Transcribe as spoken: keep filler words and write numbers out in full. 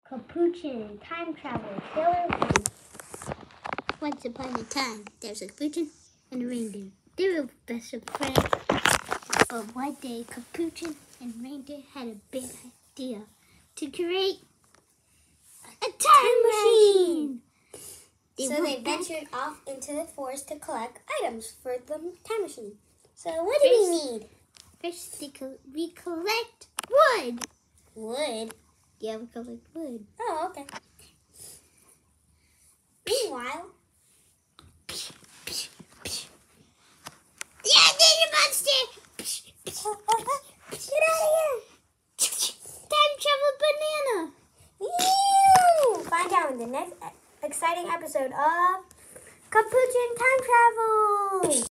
Capuchin, time travel, killer one. Once upon a time, there was a Capuchin and a reindeer. They were best of friends. But one day, Capuchin and reindeer had a big idea to create a time, time machine. They so they ventured back. off into the forest to collect items for the time machine. So what do we need? First, they co we collect wood. Wood? Yeah, we collect wood. Oh, okay. Meanwhile... Yeah, there's a monster! Oh, oh, oh. Get out of here! Time travel banana! Ew! Find out in the next exciting episode of Capuchin Time Travel!